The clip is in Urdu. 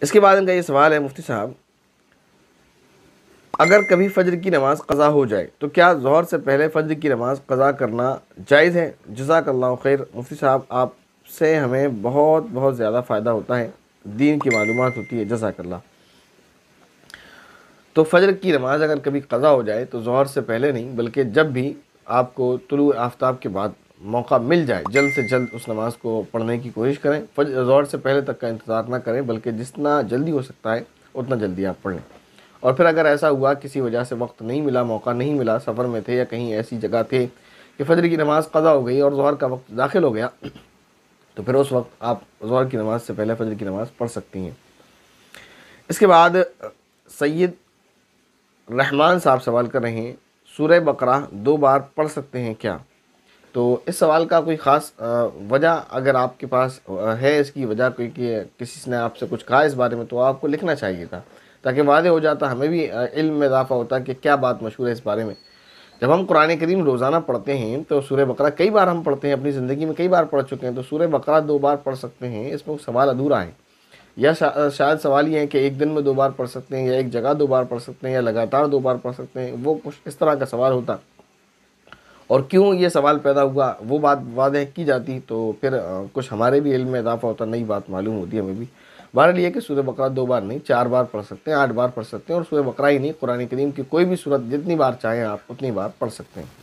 اس کے بعد ان کا یہ سوال ہے مفتی صاحب، اگر کبھی فجر کی نماز قضا ہو جائے تو کیا ظہر سے پہلے فجر کی نماز قضا کرنا جائز ہے؟ جزاک اللہ خیر۔ مفتی صاحب آپ سے ہمیں بہت زیادہ فائدہ ہوتا ہے، دین کی معلومات ہوتی ہے، جزاک اللہ۔ تو فجر کی نماز اگر کبھی قضا ہو جائے تو ظہر سے پہلے نہیں، بلکہ جب بھی آپ کو طلوع آفتاب کے بعد موقع مل جائے جلد سے جلد اس نماز کو پڑھنے کی کوشش کریں۔ ظہر سے پہلے تک کا انتظار نہ کریں، بلکہ جتنا جلدی ہو سکتا ہے اتنا جلدی آپ پڑھ لیں۔ اور پھر اگر ایسا ہوا کسی وجہ سے وقت نہیں ملا، موقع نہیں ملا، سفر میں تھے یا کہیں ایسی جگہ تھے کہ فجر کی نماز قضا ہو گئی اور ظہر کا وقت داخل ہو گیا، تو پھر اس وقت آپ ظہر کی نماز سے پہلے فجر کی نماز پڑھ سکتی ہیں۔ اس کے بعد سید رحمان صاحب سوال کر رہے ہیں، سورہ بقرہ 2 بار پڑھ سکتے ہیں کیا؟ تو اس سوال کا کوئی خاص وجہ اگر آپ کے پاس ہے، اس کی وجہ کوئی کہ کسی نے آپ سے کچھ کہا اس بارے میں، تو آپ کو لکھنا چاہیے تھا تاکہ واضح ہو جاتا، ہمیں بھی علم میں اضافہ ہوتا کہ کیا بات مشہور ہے اس بارے میں۔ جب ہم قرآن کریم روزانہ پڑھتے ہیں تو سورہ بقرہ کئی بار ہم پڑھتے ہیں، اپنی زندگی میں کئی بار پڑھ چکے ہیں، تو سورہ بقرہ 2 بار پڑھ سکتے ہیں، اس میں سوال ادھورا ہے۔ یا شاید سوال یہ ہے کہ ایک دن میں 2 بار پڑھ سکتے ہیں، یا ایک جگہ 2 بار پڑھ سکتے ہیں، یا لگاتار 2 بار پڑھ سکتے ہیں، وہ کچھ اس طرح کا سوال ہوتا، اور کیوں یہ سوال پیدا ہوا وہ بات واضح کی جاتی تو پھر کچھ ہمارے بھی علم میں اضافہ ہوتا، نئی بات معلوم ہوتی ہمیں بھی۔ بہرحال یہ کہ سورہ بقرہ 2 بار نہیں، 4 بار پڑھ سکتے ہیں، 8 بار پڑھ سکتے ہیں، اور سورہ بقرہ ہی نہیں، قرآن کریم کی کوئی بھی سورت جتنی بار چاہیں آپ اتنی بار پڑھ سکتے ہیں۔